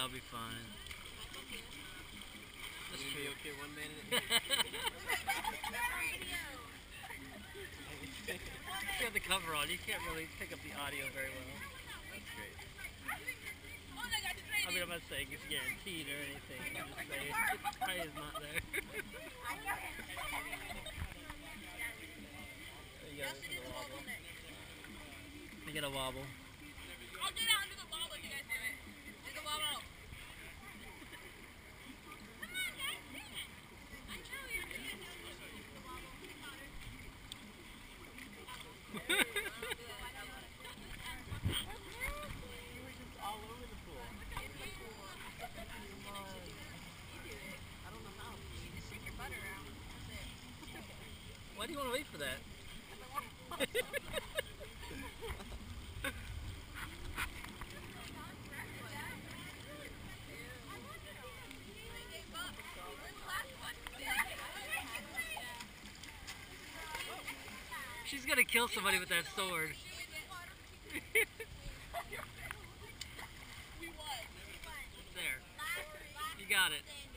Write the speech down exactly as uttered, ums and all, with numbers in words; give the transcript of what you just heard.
I'll be fine. That's You'll true. be okay one minute. You have the cover on. You can't really pick up the audio very well. That's great. I mean, I'm not saying it's guaranteed or anything. I'm just saying Trey is not there. You gotta listen to the wobble. You get a wobble. I'll get out and do the wobble if you guys do it. Do the wobble. Come on, guys, do it. I know you're going to do the wobble. You were just all over the pool. I don't know how. You just shake your butt around. That's it. Why do you want to wait for that? She's gonna kill somebody with that sword. There. You got it.